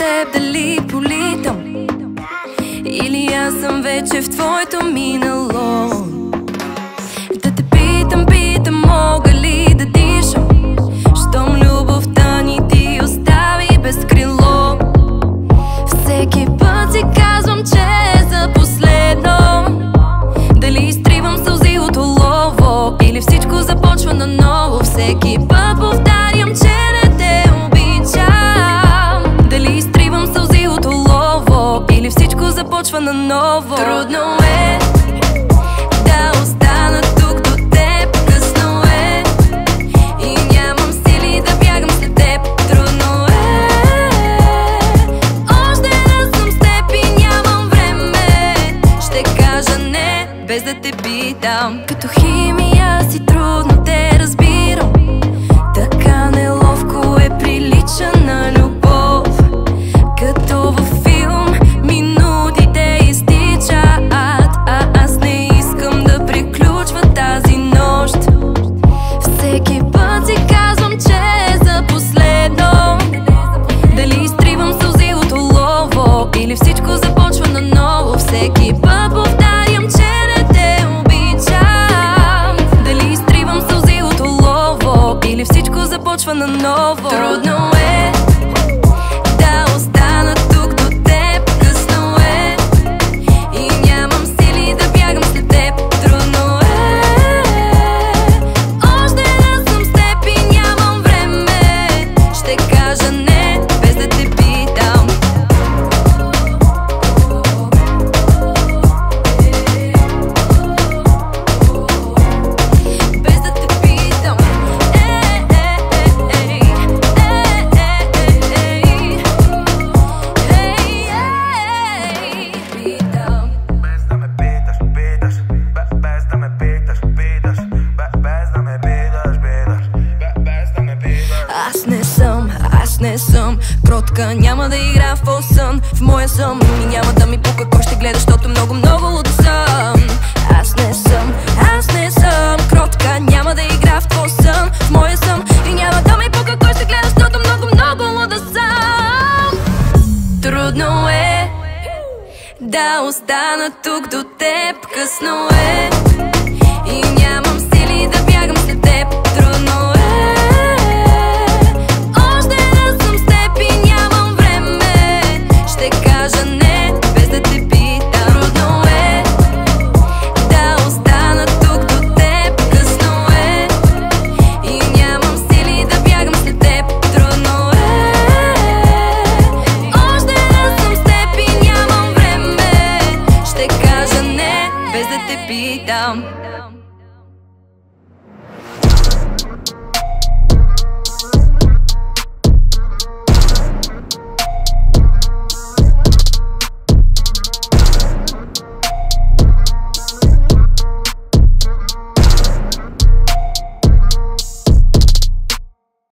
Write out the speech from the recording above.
теб дали политам, или аз съм вече в твоето минало. Да те питам, мога ли да дишам, щом любовта ни ти остави без крило. Всеки път си казвам, че е за последно. Дали изтривам сълзи от олово, или всичко започва наново. Всеки път повтарям, че не те обичам. Дали изтривам сълзи от олово, или всичко започва наново. Трудно е да остана тук до теб, късно е и нямам сили да бягам след теб. Трудно е още да съм с теб и нямам време. Ще кажа не, без да те питам. Като химия си трудно те разбирам, така неловко е прилича на любов. Като във филм минутите изтичат, а аз не искам да приключва тази нощ. Всеки път си казвам, че е за последно. Дали изтривам сълзи от олово, или всичко започва наново. Всеки път повтарям, че не те обичам. Дали изтривам сълзи от олово, или всичко започва наново. Трудно е да остана тук до теб, късно е и нямам сили да бягам след теб. Трудно е още да съм с теб и нямам време. Ще кажа не, без да те питам. Без да те питам. Аз не съм кротка, няма да игра в фосън. В моя сън и няма да ми пука кой ще гледа, защото много луда съм. Аз не съм кротка, няма да игра в твой сън. В моя сън и няма да ми пука кой ще гледа, защото много луда съм. Трудно е да остана тук до теб, късно е